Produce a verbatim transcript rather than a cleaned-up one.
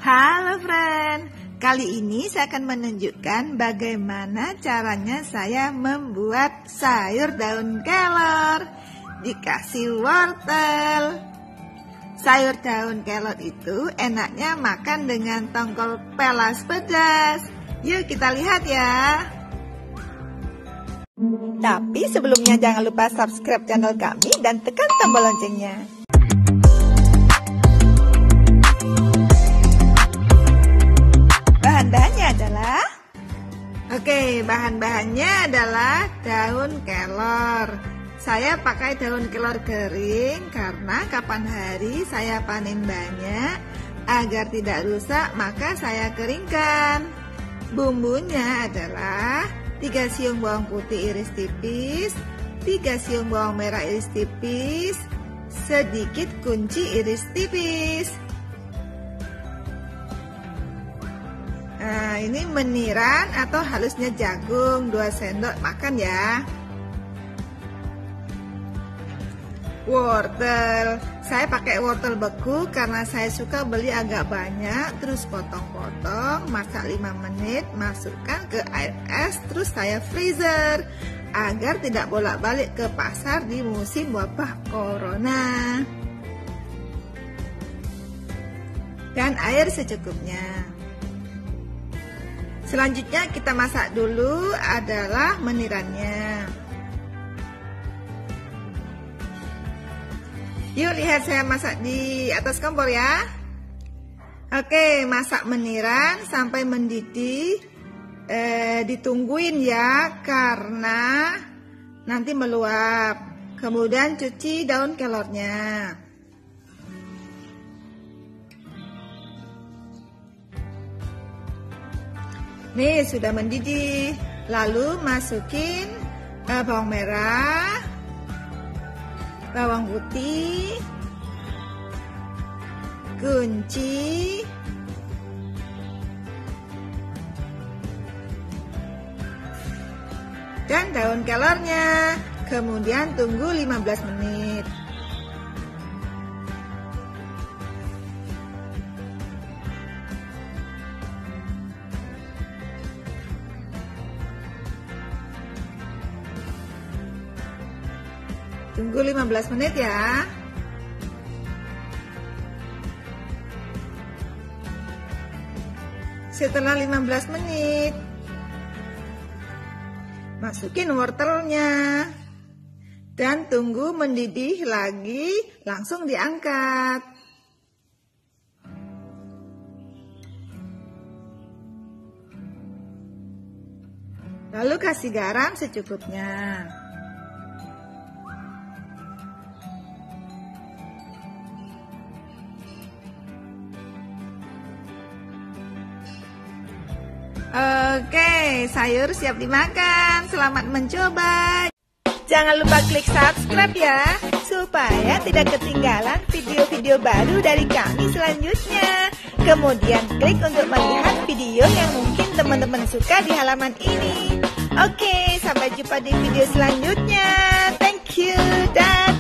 Halo friend, kali ini saya akan menunjukkan bagaimana caranya saya membuat sayur daun kelor dikasih wortel. Sayur daun kelor itu enaknya makan dengan tongkol pelas pedas. Yuk kita lihat ya. Tapi sebelumnya jangan lupa subscribe channel kami dan tekan tombol loncengnya. Bahan-bahannya adalah Oke, bahan-bahannya adalah daun kelor. Saya pakai daun kelor kering karena kapan hari saya panen banyak. Agar tidak rusak maka saya keringkan. Bumbunya adalah tiga siung bawang putih iris tipis, tiga siung bawang merah iris tipis, sedikit kunci iris tipis. Nah, ini meniran atau halusnya jagung dua sendok makan ya. Wortel, saya pakai wortel beku karena saya suka beli agak banyak, terus potong-potong, masak lima menit, masukkan ke air es, terus saya freezer agar tidak bolak-balik ke pasar di musim wabah corona. Dan air secukupnya. Selanjutnya kita masak dulu adalah menirannya. Yuk lihat saya masak di atas kompor ya. Oke, masak meniran sampai mendidih. eh, Ditungguin ya karena nanti meluap. Kemudian cuci daun kelornya. Nih sudah mendidih. Lalu masukin eh, bawang merah, bawang putih, kunci, dan daun kelornya. Kemudian tunggu lima belas menit. Tunggu lima belas menit ya. Setelah lima belas menit, masukin wortelnya dan tunggu mendidih lagi, langsung diangkat. Lalu kasih garam secukupnya. Oke, sayur siap dimakan. Selamat mencoba. Jangan lupa klik subscribe ya, supaya tidak ketinggalan video-video baru dari kami selanjutnya. Kemudian klik untuk melihat video yang mungkin teman-teman suka di halaman ini. Oke, sampai jumpa di video selanjutnya. Thank you, dan